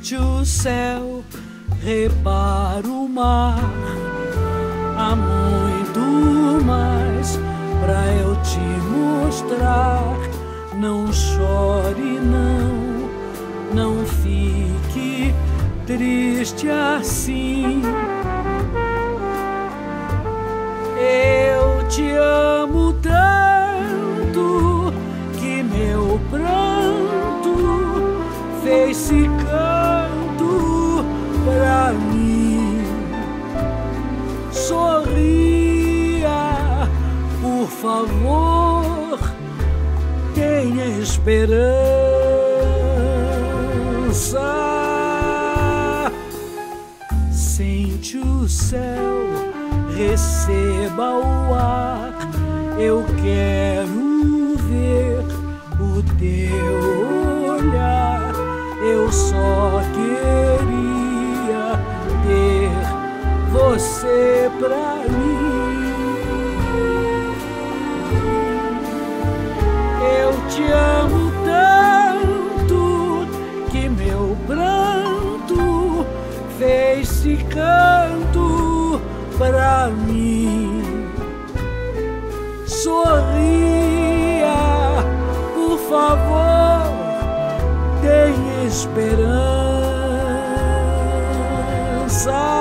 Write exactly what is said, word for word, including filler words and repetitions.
Sente o céu, repara o mar. Há muito mais pra eu te mostrar. Não chore, não, não fique triste assim. Eu te amo tanto que meu pranto fez-se canto pra mim. Sorria, por favor, tenha esperança. Sente o céu, receba o ar. Eu quero ver o teu olhar. Eu só queria ter você pra mim. Eu te amo tanto que meu pranto fez-se canto pra mim. Sorria, por favor, tenha esperança.